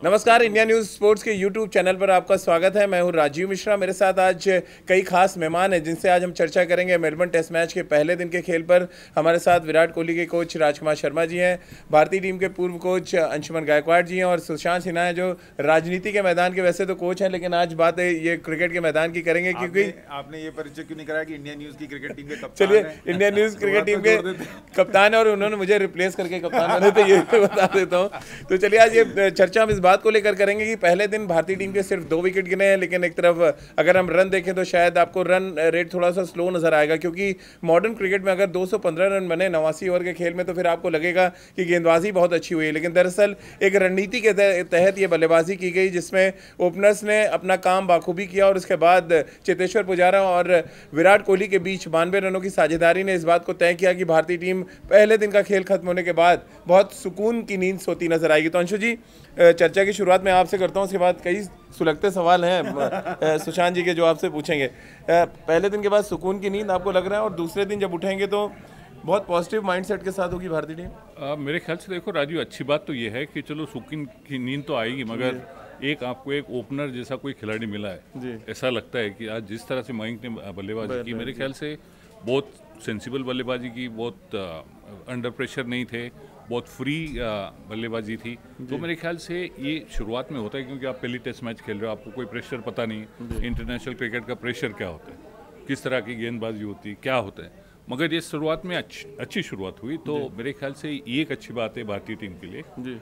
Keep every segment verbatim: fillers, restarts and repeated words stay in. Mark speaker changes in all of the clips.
Speaker 1: नमस्कार, India News sports के YouTube channel पर आपका स्वागत है। मैं हूं राजीव मिश्रा। मेरे साथ आज कई खास मेहमान हैं जिनसे आज हम चर्चा करेंगे मेलबर्न टेस्ट मैच के पहले दिन के खेल पर। हमारे साथ विराट कोहली के कोच राजकुमार शर्मा जी हैं, भारतीय टीम के पूर्व कोच अंशुमन गायकवाड़ जी हैं और सुशांत सिन्हा है जो राजनीति के मैदान के वैसे तो कोच हैं, लेकिन आज बात ये क्रिकेट के मैदान की करेंगे क्योंकि
Speaker 2: आपने, आपने ये परिचय क्यों नहीं कराया कि इंडिया न्यूज़ की क्रिकेट टीम के कप्तान
Speaker 1: चलिए
Speaker 2: हैं?
Speaker 1: इंडिया न्यूज़ क्रिकेट टीम के कप्तान है और उन्होंने मुझे रिप्लेस करके कप्तान बने, तो ये बता देता हूँ। तो चलिए आज ये चर्चा हम इस बात को लेकर करेंगे कि पहले दिन भारतीय टीम के सिर्फ दो विकेट गिने हैं, लेकिन एक तरफ अगर हम रन देखें तो शायद आपको रन रेट थोड़ा सा स्लो नजर आएगा, क्योंकि मॉडर्न क्रिकेट में अगर दो सौ पंद्रह रन बने नवासी ओवर के खेल में तो फिर आपको लगेगा कि गेंदबाजी बहुत अच्छी हुई है। लेकिन दरअसल एक रणनीति के तहत ये बल्लेबाजी की गई जिसमें ओपनर्स ने अपना काम बाखूबी किया और उसके बाद चेतेश्वर पुजारा और विराट कोहली के बीच बानवे रनों की साझेदारी ने इस बात को तय किया कि भारतीय टीम पहले दिन का खेल खत्म होने के बाद बहुत सुकून की नींद सोती नजर आएगी। तो अंशु जी, चर्चा की शुरुआत मैं आपसे करता हूं, उसके बाद कई सुलगते सवाल हैं सुशांत जी के जो आपसे पूछेंगे। पहले दिन के बाद सुकून की नींद आपको लग रहा है और दूसरे दिन जब उठेंगे तो बहुत पॉजिटिव माइंडसेट के साथ होगी भारतीय टीम?
Speaker 3: मेरे ख्याल से देखो राजू, अच्छी बात तो ये है कि चलो सुकून की नींद तो आएगी, मगर एक आपको एक ओपनर जैसा कोई खिलाड़ी मिला है। ऐसा लगता है कि आज जिस तरह से मयंक ने बल्लेबाजी की, मेरे ख्याल से बहुत सेंसिबल बल्लेबाजी की, बहुत अंडर प्रेशर नहीं थे, बहुत फ्री बल्लेबाजी थी। तो मेरे ख्याल से ये शुरुआत में होता है क्योंकि आप पहली टेस्ट मैच खेल रहे हो, आपको कोई प्रेशर पता नहीं, इंटरनेशनल क्रिकेट का प्रेशर क्या होता है, किस तरह की गेंदबाजी होती है, क्या होता है। मगर ये शुरुआत में अच्छी अच्छी शुरुआत हुई, तो मेरे ख्याल से ये एक अच्छी बात है भारतीय टीम के लिए जी।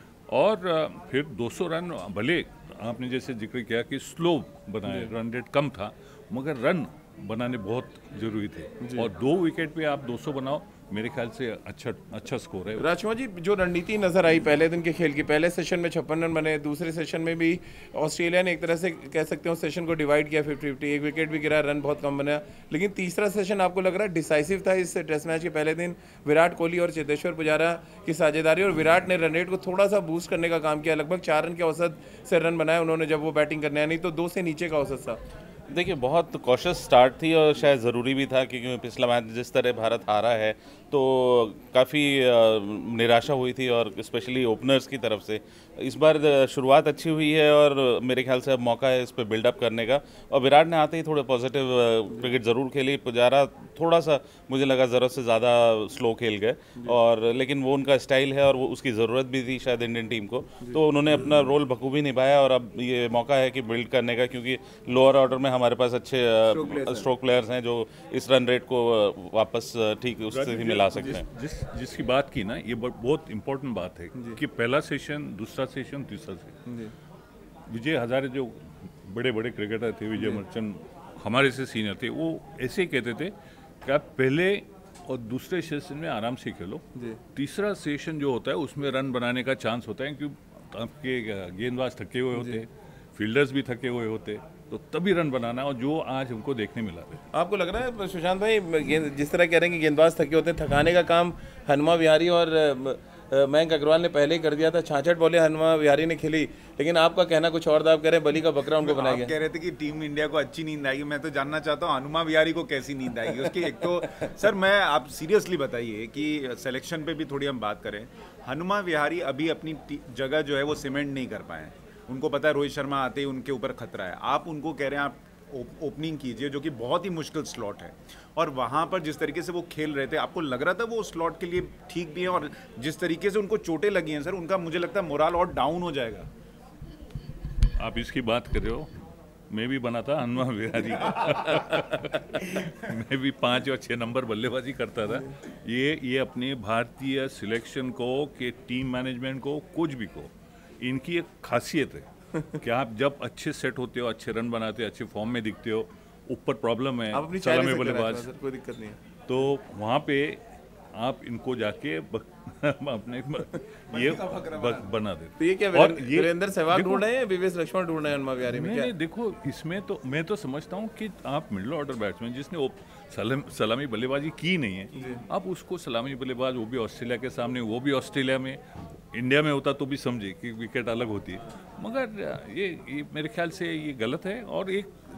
Speaker 3: और फिर दो सौ रन, भले आपने जैसे जिक्र किया कि स्लो बनाए, रन रेट कम था, मगर रन बनाने बहुत जरूरी थे और दो विकेट पे आप दो सौ बनाओ, मेरे ख्याल से अच्छा अच्छा स्कोर है।
Speaker 1: राजकुमार जी, जो रणनीति नजर आई पहले दिन के खेल की, पहले सेशन में छप्पन रन बने, दूसरे सेशन में भी ऑस्ट्रेलिया ने एक तरह से कह सकते हो सेशन को डिवाइड किया, फिफ्टी फिफ्टी, एक विकेट भी गिरा, रन बहुत कम बना। लेकिन तीसरा सेशन आपको लग रहा है डिसाइसिव था इस टेस्ट मैच के पहले दिन? विराट कोहली और चेतेश्वर पुजारा की साझेदारी, और विराट ने रन रेट को थोड़ा सा बूस्ट करने का काम किया, लगभग चार रन के औसत से रन बनाए उन्होंने जब वो बैटिंग करने आए, नहीं तो दो से नीचे का औसत था।
Speaker 4: देखिए, बहुत कॉशियस स्टार्ट थी और शायद ज़रूरी भी था, क्योंकि पिछला मैच जिस तरह भारत हारा है तो काफ़ी निराशा हुई थी, और स्पेशली ओपनर्स की तरफ से। इस बार शुरुआत अच्छी हुई है और मेरे ख्याल से अब मौका है इस पर बिल्डअप करने का। और विराट ने आते ही थोड़े पॉजिटिव क्रिकेट ज़रूर खेली। पुजारा थोड़ा सा मुझे लगा ज़रूरत से ज़्यादा स्लो खेल गए, और लेकिन वो उनका स्टाइल है और वो उसकी ज़रूरत भी थी शायद इंडियन टीम को, तो उन्होंने अपना रोल बखूबी निभाया। और अब ये मौका है कि बिल्ड करने का, क्योंकि लोअर ऑर्डर में हमारे पास अच्छे स्ट्रोक प्लेयर्स हैं जो इस रन रेट को वापस ठीक उस स्थिति में ला सकते हैं।
Speaker 3: जिस जिसकी बात की ना, ये बहुत इंपॉर्टेंट बात है कि पहला सेशन, दूसरा सेशन, तीसरा सेशन, विजय हजारे जो बड़े बड़े क्रिकेटर थे, विजय मर्चेंट हमारे से सीनियर थे, वो ऐसे ही कहते थे कि आप पहले और दूसरे सेशन में आराम से खेलो, तीसरा सेशन जो होता है उसमें रन बनाने का चांस होता है, क्योंकि आपके गेंदबाज थके हुए होते, फील्डर्स भी थके हुए होते, तो तभी रन बनाना, और जो आज हमको देखने मिला है।
Speaker 1: आपको लग रहा है सुशांत भाई, जिस तरह कह रहे हैं कि गेंदबाज थके होते हैं, थकाने का काम हनुमा विहारी और मयंक अग्रवाल ने पहले ही कर दिया था। छाछठ बॉलें हनुमा विहारी ने खेली, लेकिन आपका कहना कुछ और था, आप कह रहे हैं बली का बकरा उनको बनाया गया।
Speaker 2: कह रहे थे कि टीम इंडिया को अच्छी नींद आएगी, मैं तो जानना चाहता हूँ हनुमा विहारी को कैसी नींद आएगी उसकी। एक तो सर, मैं आप सीरियसली बताइए कि सिलेक्शन पे भी थोड़ी हम बात करें। हनुमा विहारी अभी अपनी जगह जो है वो सीमेंट नहीं कर पाए, उनको पता है रोहित शर्मा आते ही उनके ऊपर खतरा है। आप उनको कह रहे हैं आप ओपनिंग कीजिए, जो कि बहुत ही मुश्किल स्लॉट है, और वहाँ पर जिस तरीके से वो खेल रहे थे, आपको लग रहा था वो स्लॉट के लिए ठीक भी है, और जिस तरीके से उनको चोटें लगी हैं सर, उनका मुझे लगता है मोरल और डाउन हो जाएगा।
Speaker 3: आप इसकी बात कर रहे हो, मैं भी बना था हनुमा विहारी मैं भी पाँच और छः नंबर बल्लेबाजी करता था। ये ये अपने भारतीय सिलेक्शन को, के टीम मैनेजमेंट को, कुछ भी को, इनकी एक खासियत है कि आप जब अच्छे सेट होते हो, अच्छे रन बनाते हो, अच्छे फॉर्म में दिखते हो, ऊपर प्रॉब्लम है सलामी बल्लेबाज,
Speaker 1: कोई दिक्कत नहीं है,
Speaker 3: तो वहाँ पे आप इनको जाके अपने ये बक बना देते।
Speaker 1: तो ये क्या वीरेंद्र सहवाग ढूंढ रहे हैं, विवेक लक्ष्मण ढूंढ रहे हैं हनुमा विहारी में? क्या
Speaker 3: देखो, इसमें तो मैं तो समझता हूँ कि आप मिडिल ऑर्डर बैट्समैन जिसने सलाम, सलामी बल्लेबाजी की नहीं है, आप उसको सलामी बल्लेबाज, वो भी ऑस्ट्रेलिया के सामने, वो भी ऑस्ट्रेलिया में, इंडिया में होता तो भी समझे कि विकेट अलग होती है, मगर ये, ये मेरे ख्याल से ये गलत है। और एक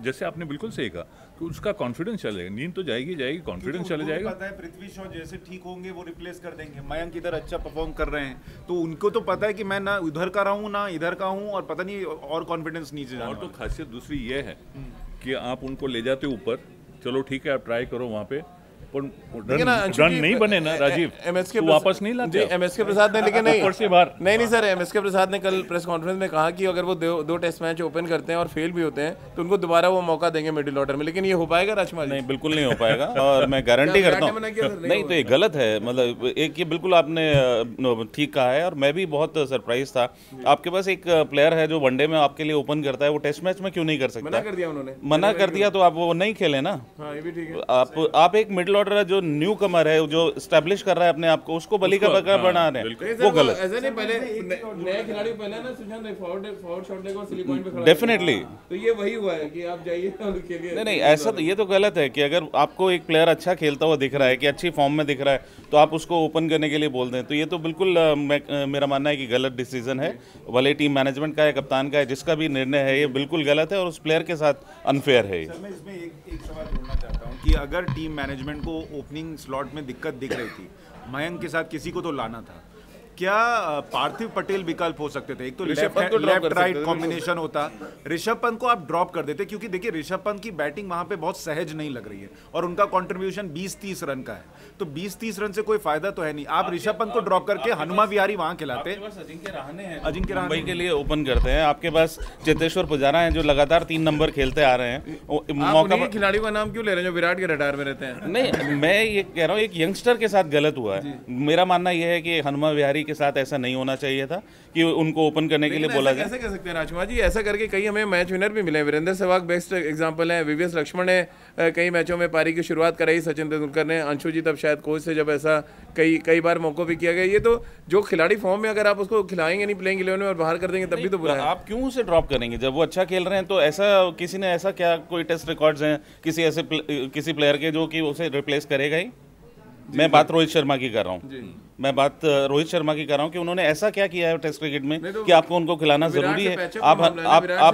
Speaker 3: जैसे आपने बिल्कुल सही कहा कि उसका कॉन्फिडेंस चलेगा, नींद तो जाएगी जाएगी, कॉन्फिडेंस चले जाएगा।
Speaker 2: पता है पृथ्वी शॉ जैसे ठीक होंगे वो रिप्लेस कर देंगे। मयंक इधर अच्छा परफॉर्म कर रहे हैं तो उनको तो पता है कि मैं ना उधर का रहा हूँ ना इधर का हूँ, और पता नहीं और कॉन्फिडेंस नीचे जाना।
Speaker 3: और तो खासियत दूसरी ये है कि आप उनको ले जाते ऊपर, चलो ठीक है आप ट्राई करो वहाँ पे, पर रन, रन नहीं बने ना राजीव,
Speaker 1: एमएसके
Speaker 3: तो वापस नहीं लाते
Speaker 1: एमएसके प्रसाद ने, लेकिन नहीं
Speaker 3: ऊपर से बाहर
Speaker 1: नहीं नहीं सर, एमएसके प्रसाद ने कल प्रेस कॉन्फ्रेंस में कहा कि अगर वो दो, दो टेस्ट मैच ओपन करते हैं और फेल भी होते हैं तो उनको दोबारा वो मौका देंगे मिडिल ऑर्डर में, लेकिन ये हो पाएगा राजकुमार?
Speaker 4: नहीं, बिल्कुल नहीं हो पाएगा और मैं गारंटी करता हूँ नहीं, तो ये गलत है। मतलब एक ये बिल्कुल आपने ठीक कहा है और मैं भी बहुत सरप्राइज था। आपके पास एक प्लेयर है जो वनडे में आपके लिए ओपन करता है, वो टेस्ट मैच में क्यों नहीं कर सकता?
Speaker 1: मना कर दिया उन्होंने,
Speaker 4: मना कर दिया तो आप वो नहीं खेले ना।
Speaker 1: हाँ ये भी ठीक है।
Speaker 4: आप आप एक मिडिल ऑर्डर है जो न्यू कमर है, जो स्टैब्लिश कर रहा है अपने आप को, उसको बली का बकरा बना रहे हैं, वो गलत।
Speaker 1: ऐसा नहीं, पहले नया खिलाड़ी पहले ना सुशांत फॉरवर्ड फॉरवर्ड शॉट लेगा और स्लिप पॉइंट पे खड़ा,
Speaker 4: डेफिनेटली
Speaker 1: तो ये वही हुआ है कि आप जाइए और खेलिए।
Speaker 4: नहीं नहीं, ऐसा तो ये तो गलत है कि अगर आपको एक प्लेयर अच्छा खेलता हुआ दिख रहा है कि अच्छी फॉर्म में दिख रहा है तो आप उसको ओपन करने के लिए बोल दें, तो ये तो बिल्कुल आ, मैं, आ, मेरा मानना है कि गलत डिसीजन है। भले टीम मैनेजमेंट का है, कप्तान का है, जिसका भी निर्णय है ये बिल्कुल गलत है और उस प्लेयर के साथ अनफेयर है।
Speaker 2: सर मैं इसमें एक एक सवाल जोड़ना चाहता हूँ कि अगर टीम मैनेजमेंट को ओपनिंग स्लॉट में दिक्कत दिख रही थी, मयंक के साथ किसी को तो लाना था, क्या पार्थिव पटेल विकल्प हो सकते थे? एक तो लेफ्ट लेफ्ट राइट कॉम्बिनेशन होता, ऋषभ पंत को आप ड्रॉप कर देते, क्योंकि देखिए ऋषभ पंत की बैटिंग वहां पे बहुत सहज नहीं लग रही है और उनका कंट्रीब्यूशन बीस तीस रन का है, तो बीस तीस रन से कोई फायदा तो है नहीं। आप ऋषभ पंत को ड्रॉप करके हनुमा विहारी वहां खिलाते।
Speaker 4: अजिंक्य रहाणे हैं,
Speaker 2: अजिंक्य रहाणे
Speaker 4: मुंबई के लिए ओपन करते हैं। आपके पास चेतेश्वर पुजारा हैं जो लगातार तीन नंबर खेलते आ रहे हैं।
Speaker 1: मौका खिलाड़ियों का नाम क्यों ले रहे हैं जो विराट के रडार में रहते हैं?
Speaker 4: नहीं, मैं ये कह रहा हूँ एक यंगस्टर के साथ गलत हुआ है। मेरा मानना यह है कि हनुमा विहारी के साथ ऐसा नहीं होना चाहिए था कि उनको ओपन करने के लिए बोला जाए।
Speaker 1: कैसे कह सकते हैं राजकुमार जी? ऐसा करके कई हमें मैच विनर भी मिले। वीरेंद्र सहवाग बेस्ट एग्जांपल है, वीवीएस लक्ष्मण ने कई मैचों में पारी की शुरुआत कराई, सचिन तेंदुलकर ने, अंशु जी तब शायद कोच से जब ऐसा कई कई बार मौकों भी किया गया। ये तो जो खिलाड़ी फॉर्म में अगर आप उसको खिलाएंगे नहीं प्लेइंग इलेवन में और बाहर कर देंगे तब भी तो बुरा है।
Speaker 4: आप क्यों उसे ड्रॉप करेंगे जब वो अच्छा खेल रहे हैं? तो ऐसा किसी ने ऐसा क्या कोई टेस्ट रिकॉर्ड्स हैं किसी ऐसे किसी प्लेयर के जो कि उसे रिप्लेस करेगा ही? मैं बात रोहित शर्मा की कर रहा हूँ, मैं बात रोहित शर्मा की कर रहा हूँ कि उन्होंने ऐसा क्या किया है टेस्ट क्रिकेट में तो कि आपको उनको खिलाना जरूरी है। आप आप आप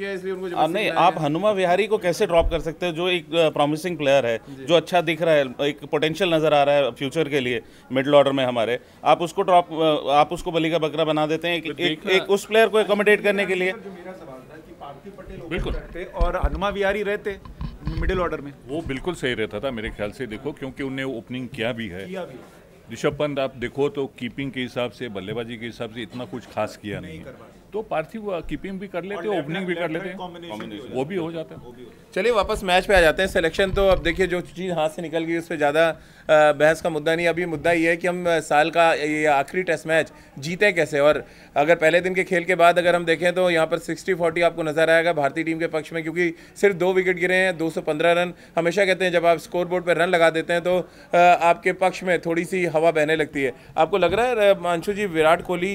Speaker 4: नहीं, आप हनुमा विहारी को कैसे ड्रॉप कर सकते हो जो एक प्रॉमिसिंग प्लेयर है, जो अच्छा दिख रहा है, एक पोटेंशियल नजर आ रहा है फ्यूचर के लिए मिडिल ऑर्डर में हमारे, आप उसको ड्रॉप आप उसको बली का बकरा बना देते हैं एक, एक, एक उस प्लेयर को एकोमोडेट करने के लिए।
Speaker 2: पार्थिव पटेल बिल्कुल और हनुमा विहारी रहते मिडिल ऑर्डर में, वो
Speaker 3: बिल्कुल सही रहता था मेरे ख्याल से। देखो क्योंकि उन्हें ओपनिंग किया भी है। ऋषभ पंत आप देखो तो कीपिंग के हिसाब से, बल्लेबाजी के हिसाब से इतना कुछ खास किया नहीं है, तो पार्थिव कीपिंग भी कर लेते, ओपनिंग भी कर लेते, वो भी हो जाता है।
Speaker 1: चलिए वापस मैच पे आ जाते हैं। सिलेक्शन तो अब देखिए जो चीज़ हाथ से निकल गई उस पर ज़्यादा बहस का मुद्दा नहीं। अभी मुद्दा ये है कि हम साल का ये आखिरी टेस्ट मैच जीते कैसे, और अगर पहले दिन के खेल के बाद अगर हम देखें तो यहाँ पर सिक्सटी फोर्टी आपको नजर आएगा भारतीय टीम के पक्ष में, क्योंकि सिर्फ दो विकेट गिरे हैं, दो सौ पंद्रह रन। हमेशा कहते हैं जब आप स्कोर बोर्ड पर रन लगा देते हैं तो आपके पक्ष में थोड़ी सी हवा बहने लगती है। आपको लग रहा है अंशु जी विराट कोहली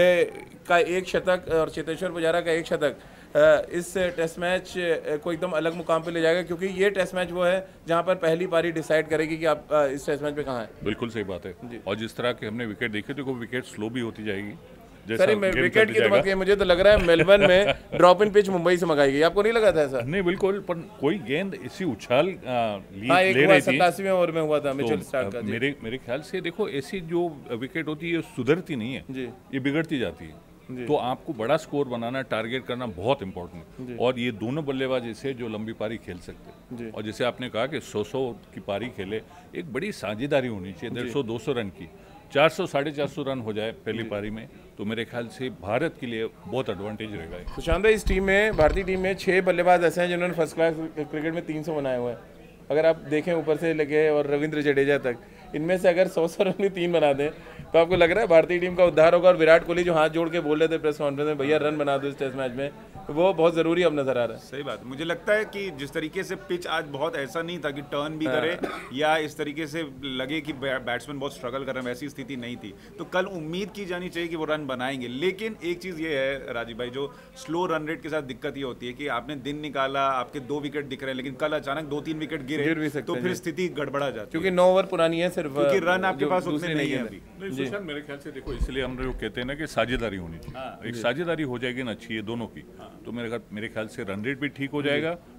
Speaker 1: का एक शतक और चेतेश्वर पुजारा का एक शतक इस टेस्ट मैच को एकदम अलग मुकाम पे ले जाएगा, क्योंकि ये टेस्ट मैच वो है जहां पर पहली पारी डिसाइड करेगी कि आप इस टेस्ट मैच पे कहां हैं?
Speaker 3: बिल्कुल सही बात है। और जिस तरह के हमने विकेट देखे थे, विकेट स्लो भी होती जाएगी।
Speaker 1: सर विकेट की तो बात, मुझे तो लग रहा है मेलबर्न में ड्रॉप इन पिच मुंबई से मंगाई गई, आपको नहीं लगा था ऐसा?
Speaker 3: नहीं बिल्कुल, पर कोई गेंद इसी उछाल
Speaker 1: हाँ, ले रही थी, सत्तासीवें ओवर में हुआ था मिचेल स्टार्क का।
Speaker 3: मेरे मेरे ख्याल से देखो ऐसी जो विकेट होती है सुधरती नहीं है जी, ये बिगड़ती जाती है। तो आपको बड़ा स्कोर बनाना, टारगेट करना बहुत इंपॉर्टेंट, और ये दोनों बल्लेबाज ऐसे जो लंबी पारी खेल सकते हैं। और जैसे आपने कहा कि सौ सौ की पारी खेले, एक बड़ी साझेदारी होनी चाहिए, डेढ़ सौ दो सौ रन की, चार सौ साढ़े चार सौ रन हो जाए पहली पारी में, तो मेरे ख्याल से भारत के लिए बहुत एडवांटेज रहेगा।
Speaker 1: सुशांत भाई, इस टीम में भारतीय टीम में छह बल्लेबाज ऐसे हैं जिन्होंने फर्स्ट क्लास क्रिकेट में तीन सौ बनाए हुए हैं। अगर आप देखें ऊपर से लेके और रविंद्र जडेजा तक, इनमें से अगर सौ सौ रन भी तीन बना दें तो आपको लग रहा है भारतीय टीम का उद्धार होगा। और विराट कोहली जो हाथ जोड़ के बोल रहे थे प्रेस कॉन्फ्रेंस में, भैया रन बना दो इस टेस्ट मैच में, वो बहुत जरूरी अब नजर आ रहा है।
Speaker 2: सही बात, मुझे लगता है कि जिस तरीके से पिच आज बहुत ऐसा नहीं था कि टर्न भी करे या इस तरीके से लगे कि बैट्समैन बहुत स्ट्रगल कर रहे हैं, वैसी स्थिति नहीं थी। तो कल उम्मीद की जानी चाहिए कि वो रन बनाएंगे। लेकिन एक चीज ये है राजीव भाई, जो स्लो रन रेट के साथ दिक्कत ये होती है कि आपने दिन निकाला, आपके दो विकेट दिख रहे हैं, लेकिन कल अचानक दो तीन विकेट गिरे तो फिर स्थिति गड़बड़ा जाती है,
Speaker 1: क्योंकि नौ ओवर पुरानी है सिर्फ,
Speaker 2: क्योंकि रन आपके पास उतने नहीं है अभी।
Speaker 3: मेरे ख्याल से देखो, इसलिए हम लोग कहते हैं ना कि साझेदारी होनी चाहिए। एक साझेदारी हो जाएगी ना अच्छी है दोनों की, तो मेरे ख्याल मेरे ख्याल से रन रेट भी ठीक हो जाएगा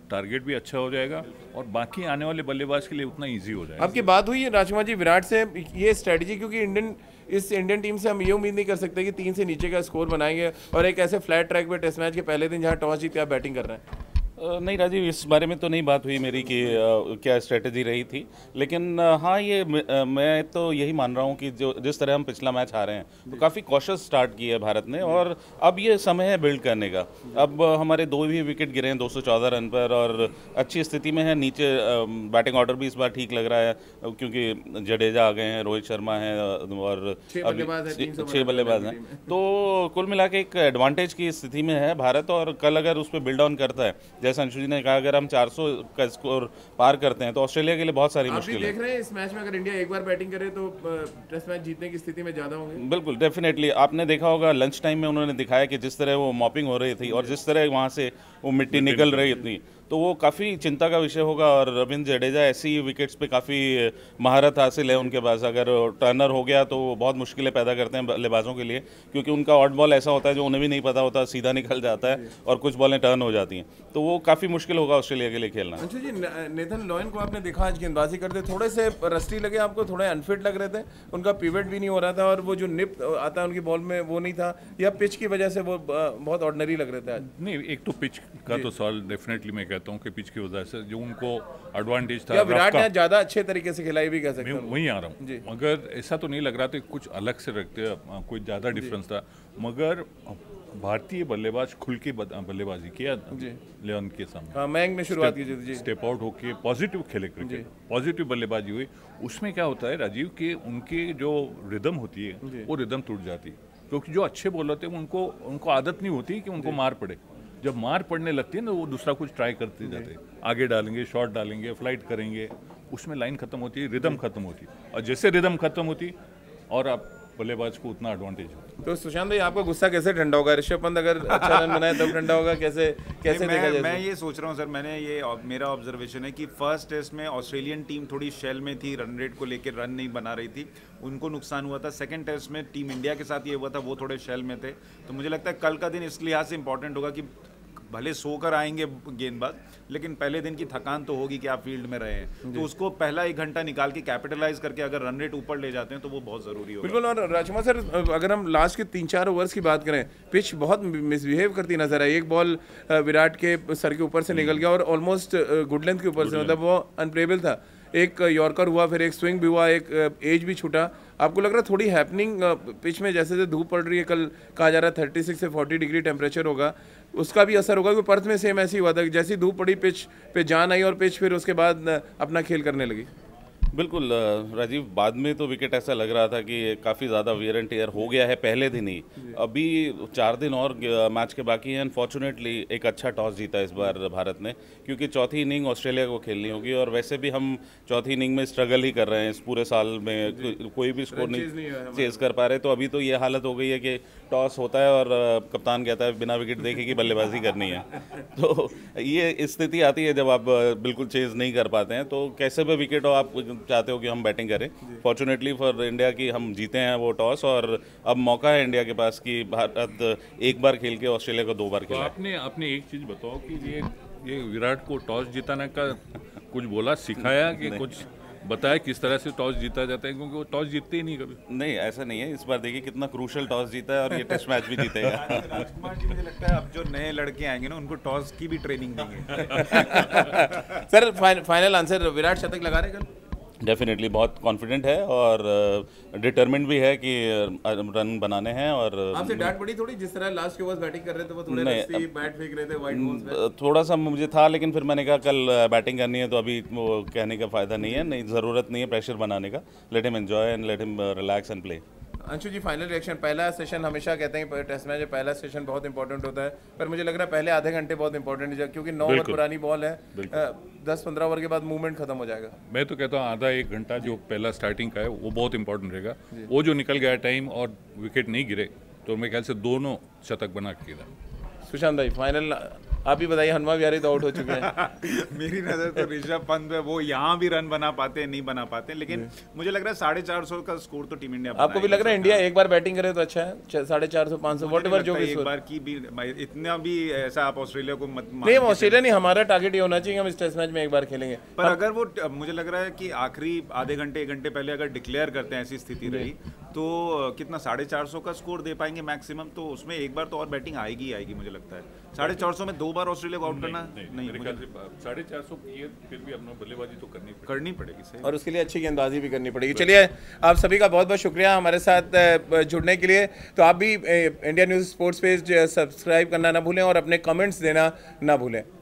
Speaker 3: टारगेट भी अच्छा हो जाएगा और बाकी आने वाले बल्लेबाज के लिए उतना इजी हो जाएगा।
Speaker 1: आपकी बात हुई है राजकुमार जी विराट से, ये स्ट्रेटजी, क्योंकि इंडियन इस इंडियन टीम से हम ये उम्मीद नहीं कर सकते कि तीन से नीचे का स्कोर बनाएंगे और एक ऐसे फ्लैट ट्रैक पे टेस्ट मैच के पहले दिन जहां टॉस जीत के आप बैटिंग कर रहे हैं।
Speaker 4: नहीं राजीव, इस बारे में तो नहीं बात हुई मेरी कि आ, क्या स्ट्रेटजी रही थी, लेकिन आ, हाँ ये आ, मैं तो यही मान रहा हूँ कि जो जिस तरह हम पिछला मैच हारे हैं तो काफ़ी कॉशियस स्टार्ट किया है भारत ने और अब ये समय है बिल्ड करने का। अब हमारे दो भी विकेट गिरे हैं दो सौ चौदह रन पर और अच्छी स्थिति में है। नीचे बैटिंग ऑर्डर भी इस बार ठीक लग रहा है क्योंकि जडेजा आ गए हैं, रोहित शर्मा हैं और छः बल्लेबाज हैं, तो कुल मिला के एक एडवांटेज की स्थिति में है भारत। और कल अगर उस पर बिल्ड ऑन करता है, जैसा अंशु जी ने कहा, अगर हम चार सौ का स्कोर पार करते हैं तो ऑस्ट्रेलिया के लिए बहुत सारी मुश्किल है।
Speaker 1: देख रहे हैं इस मैच में अगर इंडिया एक बार बैटिंग करे तो टेस्ट मैच जीतने की स्थिति में ज्यादा होंगे।
Speaker 4: बिल्कुल, डेफिनेटली। आपने देखा होगा लंच टाइम में उन्होंने दिखाया कि जिस तरह वो मॉपिंग हो रही थी और जिस तरह वहाँ से वो मिट्टी निकल रही थी, तो वो काफ़ी चिंता का विषय होगा। और रविंद्र जडेजा ऐसी विकेट्स पे काफ़ी महारत हासिल है उनके पास। अगर टर्नर हो गया तो वो बहुत मुश्किलें पैदा करते हैं बल्लेबाजों के लिए, क्योंकि उनका ऑट बॉल ऐसा होता है जो उन्हें भी नहीं पता होता, सीधा निकल जाता है और कुछ बॉलें टर्न हो जाती हैं, तो वो काफ़ी मुश्किल होगा ऑस्ट्रेलिया के लिए खेलना।
Speaker 1: अच्छा जी, नेथन लॉयन को आपने देखा आज गेंदबाजी करते, थोड़े से रस्टी लगे आपको, थोड़े अनफिट लग रहे थे, उनका पिवट भी नहीं हो रहा था और वो जो निप आता है उनकी बॉल में वो नहीं था, या पिच की वजह से वो बहुत ऑर्डिनरी लग रहे थे आज?
Speaker 3: नहीं, एक तो पिच का तो सवाल डेफिनेटली मैं कहता हूँ कि पिच की वजह से जो उनको एडवांटेज था,
Speaker 1: या विराट ने ज्यादा अच्छे तरीके से खिलाई भी कह सकते हैं।
Speaker 3: मैं वहीं आ रहा हूँ, मगर ऐसा तो नहीं लग रहा था कुछ अलग से रखते, कोई ज़्यादा डिफरेंस था, मगर भारतीय बल्लेबाज खुल के बल्लेबाजी किया लियोन के सामने।
Speaker 1: हाँ, मयंक ने शुरुआत की जी,
Speaker 3: स्टेप आउट होके पॉजिटिव खेले क्रिकेट, पॉजिटिव बल्लेबाजी हुई। उसमें क्या होता है राजीव कि उनकी जो रिदम होती है वो रिदम टूट जाती है, क्योंकि जो अच्छे बॉलर होते हैं उनको उनको आदत नहीं होती कि उनको मार पड़े। जब मार पड़ने लगती है ना, वो दूसरा कुछ ट्राई करते जाते हैं, आगे डालेंगे, शॉट डालेंगे, फ्लाइट करेंगे, उसमें लाइन खत्म होती है, रिदम खत्म होती है, और जैसे रिदम खत्म होती और आप बल्लेबाज को उतना एडवांटेज होता।
Speaker 1: तो सुशांत भाई, आपका गुस्सा कैसे ठंडा होगा? ऋषभ पंत अगर अच्छा रन बनाए तब ठंडा होगा, कैसे कैसे देखा जाए?
Speaker 2: मैं ये सोच रहा हूँ सर, मैंने ये मेरा ऑब्जर्वेशन है कि फर्स्ट टेस्ट में ऑस्ट्रेलियन टीम थोड़ी शेल में थी, रन रेट को लेकर रन नहीं बना रही थी, उनको नुकसान हुआ था। सेकंड टेस्ट में टीम इंडिया के साथ ये हुआ था, वो थोड़े शेल में थे। तो मुझे लगता है कल का दिन इस लिहाज से इंपॉर्टेंट होगा कि भले सोकर आएंगे गेंदबाज, लेकिन पहले दिन की थकान तो होगी कि आप फील्ड में रहे हैं, तो उसको पहला एक घंटा निकाल के कैपिटलाइज करके अगर रन रेट ऊपर ले जाते हैं तो वो बहुत जरूरी होगा।
Speaker 1: बिल्कुल। और राजकुमार सर, अगर हम लास्ट के तीन चार ओवर्स की बात करें, पिच बहुत मिसबिहेव करती नजर आई। एक बॉल विराट के सर के ऊपर से निकल गया और ऑलमोस्ट गुड लेंथ के ऊपर से, मतलब वो अनप्लेबल था। एक यॉर्कर हुआ, फिर एक स्विंग भी हुआ, एक एज भी छूटा। आपको लग रहा है थोड़ी हैपनिंग पिच में, जैसे जैसे धूप पड़ रही है, कल कहा जा रहा है थर्टी सिक्स से फोर्टी डिग्री टेम्परेचर होगा, उसका भी असर होगा? क्योंकि पर्थ में सेम ऐसी हुआ था, जैसी धूप पड़ी पिच पे जान आई और पिच फिर उसके बाद अपना खेल करने लगी।
Speaker 4: बिल्कुल राजीव, बाद में तो विकेट ऐसा लग रहा था कि काफ़ी ज़्यादा वियर एंड टेयर हो गया है पहले दिन ही। अभी चार दिन और मैच के बाकी हैं। अनफॉर्चुनेटली एक अच्छा टॉस जीता इस बार भारत ने, क्योंकि चौथी इनिंग ऑस्ट्रेलिया को खेलनी होगी और वैसे भी हम चौथी इनिंग में स्ट्रगल ही कर रहे हैं इस पूरे साल में, को, कोई भी स्कोर नहीं चेज कर पा रहे। तो अभी तो ये हालत हो गई है कि टॉस होता है और कप्तान कहता है बिना विकेट देखे कि बल्लेबाजी करनी है। तो ये स्थिति आती है जब आप बिल्कुल चेज नहीं कर पाते हैं, तो कैसे भी विकेट हो आप चाहते हो कि हम बैटिंग करें। फॉर्चुनेटली फॉर इंडिया की हम जीते हैं वो टॉस, और अब मौका है इंडिया के पास कि भारत एक बार खेल के ऑस्ट्रेलिया को दो बार खेला।
Speaker 3: तो आपने आपने एक चीज़ बताओ कि ये ये विराट को टॉस जिताने का कुछ बोला, सिखाया कि कुछ बताया किस तरह से टॉस जीता जाता है, क्योंकि वो टॉस जीतते ही नहीं कभी?
Speaker 4: नहीं, ऐसा नहीं है। इस बार देखिए कितना क्रूशल टॉस जीता है और ये टेस्ट मैच भी जीतेगा।
Speaker 2: राजकुमार जी, मुझे लगता है अब जो नए लड़के आएंगे ना, उनको टॉस की भी ट्रेनिंग देंगे।
Speaker 1: सर फाइनल आंसर, विराट शतक लगा रहे कल?
Speaker 4: डेफिनेटली बहुत कॉन्फिडेंट है और डिटरमिन्ड भी है कि रन बनाने हैं। और
Speaker 1: आपसे डांट पड़ी थोड़ी, जिस तरह लास्ट के ओवर्स बैटिंग कर रहे थे वो थोड़े रस्सी बैट फेंक रहे थे वाइड बॉल्स पे?
Speaker 4: थोड़ा सा मुझे था, लेकिन फिर मैंने कहा कल बैटिंग करनी है तो अभी वो कहने का फायदा नहीं है, नहीं ज़रूरत नहीं है प्रेशर बनाने का। Let him enjoy and let him relax and play.
Speaker 1: Anshu ji, final reaction. पहला सेशन हमेशा कहते हैं टेस्ट मैच में पहला सेशन बहुत इंपॉर्टेंट होता है, पर मुझे लग रहा है पहले आधे घंटे बहुत इंपॉर्टेंट है, क्योंकि नौ ओवर पुरानी बॉल है, दस पंद्रह ओवर के बाद मूवमेंट खत्म हो जाएगा।
Speaker 3: मैं तो कहता हूँ आधा एक घंटा जो पहला स्टार्टिंग का है वो बहुत इंपॉर्टेंट रहेगा। वो जो निकल गया टाइम और विकेट नहीं गिरे तो मेरे ख्याल से दोनों शतक बना के गिरा।
Speaker 1: सुशांत भाई, फाइनल आप भी बताइए, हनुमा विहारी तो आउट हो चुके हैं।
Speaker 2: मेरी नज़र तो ऋषभ पंत है, वो यहाँ भी रन बना पाते हैं नहीं बना पाते, लेकिन मुझे लग रहा है साढ़े चार सौ का स्कोर तो टीम इंडिया।
Speaker 1: आपको भी लग रहा है इंडिया एक बार बैटिंग करे तो अच्छा है, साढ़े चार सौ पाँच सौ वॉट एवर जो भी
Speaker 2: एक बार की भी इतना भी ऐसा आप ऑस्ट्रेलिया को मत
Speaker 1: नहीं, ऑस्ट्रेलिया नहीं, हमारा टारगेट ये होना चाहिए हम इस टेस्ट मैच में एक बार खेलेंगे।
Speaker 2: पर अगर वो मुझे लग रहा है कि आखिरी आधे घंटे एक घंटे पहले अगर डिक्लेयर करते हैं ऐसी स्थिति रही तो कितना साढ़े चार सौ का स्कोर दे पाएंगे मैक्सिमम, तो उसमें एक बार तो और बैटिंग आएगी ही आएगी मुझे लगता है। साढ़े चार सौ में दो बार ऑस्ट्रेलिया को आउट करना नहीं,
Speaker 3: साढ़े चार सौ की फिर भी अपना बल्लेबाजी तो करनी
Speaker 2: करनी पड़ेगी सही,
Speaker 1: और उसके लिए अच्छी गेंदबाजी भी करनी पड़ेगी। चलिए, आप सभी का बहुत बहुत शुक्रिया हमारे साथ जुड़ने के लिए। तो आप भी India News sports page subscribe करना ना भूलें और अपने कमेंट्स देना ना भूलें।